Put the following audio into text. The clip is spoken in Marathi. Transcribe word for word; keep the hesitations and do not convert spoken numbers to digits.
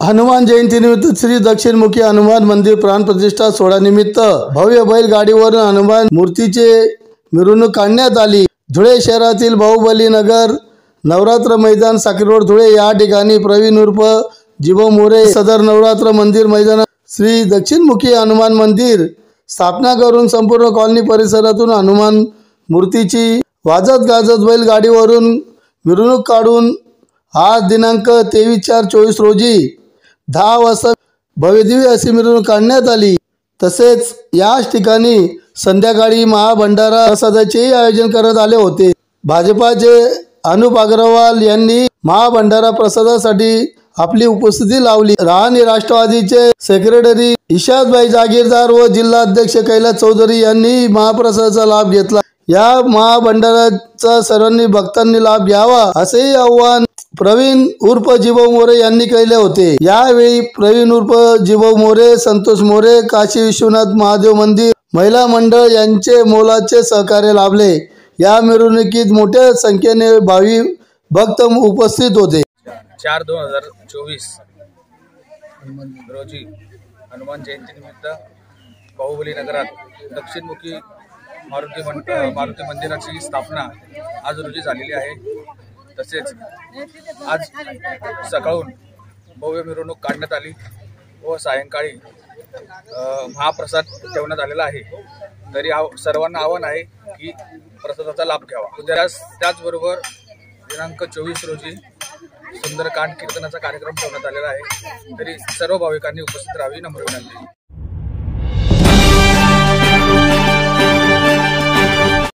हनुमान जयंतीनिमित्त श्री दक्षिणमुखी हनुमान मंदिर प्राण प्रतिष्ठा सोहळा निमित्त भव्य बैलगाडीवरून हनुमान मूर्तीचे मिरवणूक काढण्यात आली। धुळे शहरातील बाहुबली नगर नवरात्र मैदान साखर रोड धुळे या ठिकाणी प्रवीण उर्फ जिबो मोरे सदर नवरात्र मंदिर मैदानात श्री दक्षिणमुखी हनुमान मंदिर स्थापना करून संपूर्ण कॉलनी परिसरातून हनुमान मूर्तीची वाजत गाजत बैलगाडीवरून मिरवणूक काढून आज दिनांक तेवीस चार चोवीस रोजी दहा वाजता भव्यदिव्य अशी मिरवणूक काढण्यात आली। तसेच याच ठिकाणी संध्याकाळी महाभंडारा प्रसादाचेही आयोजन करण्यात आले होते। भाजपाचे अनुप अग्रवाल यांनी महाभंडारा प्रसादासाठी आपली उपस्थिती लावली। राणी राष्ट्रवादीचे सेक्रेटरी इशादभाई जागीरदार व जिल्हा अध्यक्ष कैलास चौधरी यांनी महाप्रसादाचा लाभ घेतला। या महाभंडाराचा सर्वांनी भक्तांनी लाभ घ्यावा असेही आवाहन प्रवीण उर्फ जिबो मोरे यांनी केले होते। यावेळी प्रवीण उर्फ जिबो मोरे, संतोष मोरे, काशी विश्वनाथ महादेव मंदिर महिला मंडळ यांचे मोलाचे सहकार्य लाभले। या मिरवणुकीत मोठ्या संख्येने भावी भक्त उपस्थित होते। चार दोन हजार चोवीस रोजी हनुमान जयंती निमित्त बाहुबली नगरात दक्षिणमुखी मारुती मारुती मंदिराची स्थापना आज रोजी झालेली आहे। तसेच आज सकाळून भव्य मिरवणूक काढण्यात आली व सायंकाळी महाप्रसाद ठेवण्यात आलेला आहे। तरी सर्वांना आव्हान आहे की प्रसादाचा लाभ घ्यावा। उद्या त्याचबरोबर दिनांक चोवीस रोजी सुंदरकांड कीर्तनाचा कार्यक्रम ठेवण्यात आलेला आहे। तरी सर्व भाविकांनी उपस्थित राहावी नम्र विनंती।